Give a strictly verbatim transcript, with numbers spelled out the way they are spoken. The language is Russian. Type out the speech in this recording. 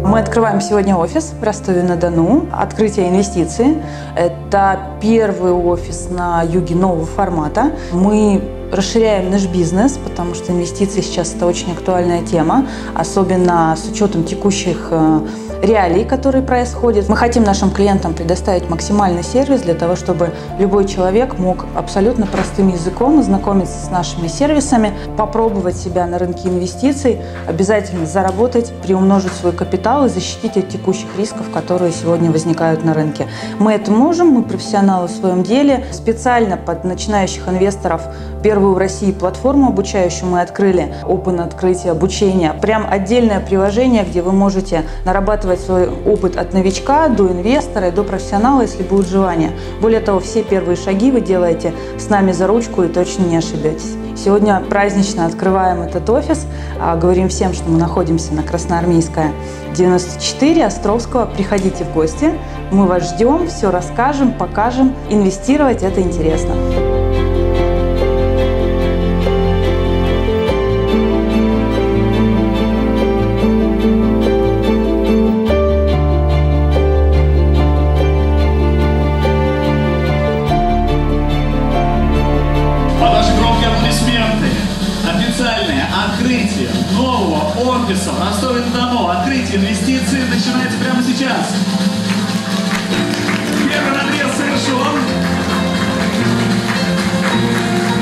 Мы открываем сегодня офис в Ростове-на-Дону. Открытие инвестиций. Это первый офис на юге нового формата. Мы расширяем наш бизнес, потому что инвестиции сейчас это очень актуальная тема, особенно с учетом текущих реалий, которые происходят. Мы хотим нашим клиентам предоставить максимальный сервис для того, чтобы любой человек мог абсолютно простым языком ознакомиться с нашими сервисами, попробовать себя на рынке инвестиций, обязательно заработать, приумножить свой капитал и защитить от текущих рисков, которые сегодня возникают на рынке. Мы это можем, мы профессионалы в своем деле. Специально под начинающих инвесторов первую в России платформу обучающую мы открыли, Open открытие обучения. Прям отдельное приложение, где вы можете нарабатывать свой опыт от новичка до инвестора и до профессионала, если будет желание. Более того, все первые шаги вы делаете с нами за ручку и точно не ошибетесь. Сегодня празднично открываем этот офис. Говорим всем, что мы находимся на Красноармейская, девяносто четыре, Островского. Приходите в гости, мы вас ждем, все расскажем, покажем. Инвестировать – это интересно. Официальное открытие нового офиса в Ростове-на-Дону. Открытие инвестиций начинается прямо сейчас. Первый надрез совершен.